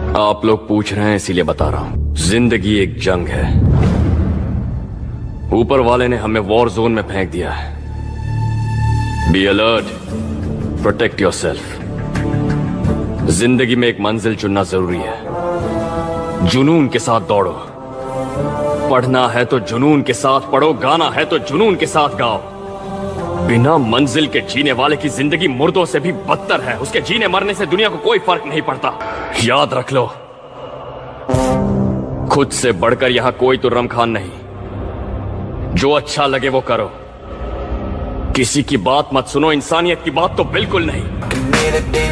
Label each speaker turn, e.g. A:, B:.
A: आप लोग पूछ रहे हैं इसीलिए बता रहा हूं। जिंदगी एक जंग है। ऊपर वाले ने हमें वॉर जोन में फेंक दिया है। Be alert, protect yourself. जिंदगी में एक मंजिल चुनना जरूरी है। जुनून के साथ दौड़ो। पढ़ना है तो जुनून के साथ पढ़ो, गाना है तो जुनून के साथ गाओ। बिना मंजिल के जीने वाले की जिंदगी मुर्दों से भी बदतर है। उसके जीने मरने से दुनिया को कोई फर्क नहीं पड़ता। याद रख लो, खुद से बढ़कर यहां कोई तो रमखान नहीं। जो अच्छा लगे वो करो, किसी की बात मत सुनो, इंसानियत की बात तो बिल्कुल नहीं।